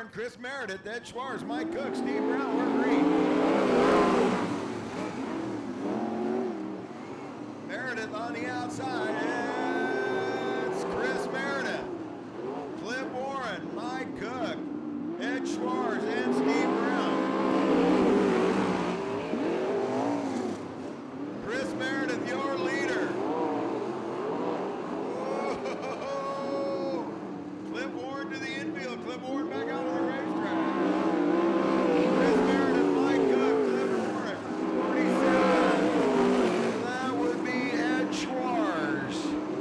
Warren, Chris Meredith, Ed Schwartz, Mike Cook, Steve Brown, we're green. Meredith on the outside. It's Chris Meredith, Cliff Warren, Mike Cook, Ed Schwartz, and Steve Brown. Chris Meredith, your leader. Whoa. Cliff Warren to the infield. Cliff Warren back out of the racetrack. Chris Meredith, Mike Cook, Cliff Warren, 47. That would be Ed Schwartz.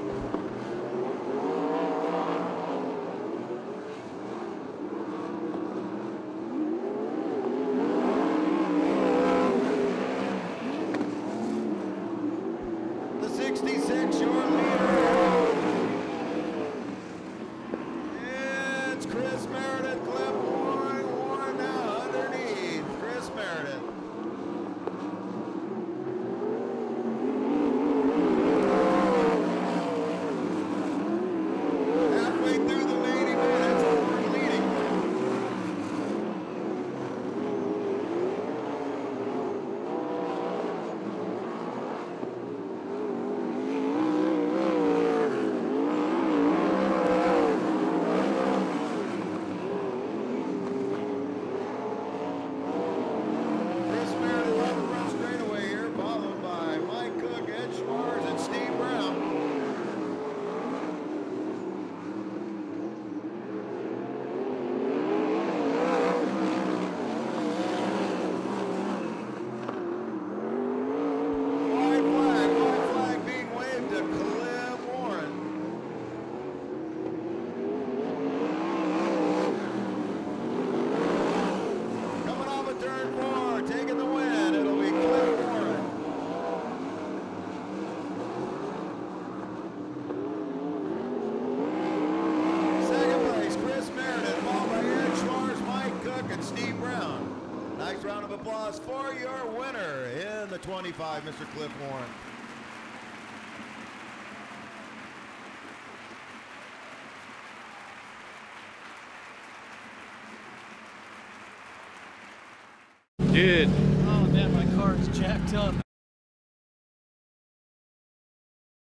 The 66, your leader. It's Chris Meredith, Cliff Warren, Warren now underneath. Chris Meredith. Halfway through the main event, it's Warren leading. Chris Meredith on the run straightaway here, followed by Mike Cook, Ed Schwartz, and Steve Brown. White flag being waved to Cliff Warren. Coming off of turn 4, taking the win, it'll be Cliff Warren. Second place, Chris Meredith, followed by Ed Schwartz, Mike Cook, and Steve Brown. Nice round of applause for your winner in the 25, Mr. Cliff Warren. Dude. Oh man, my car is jacked up.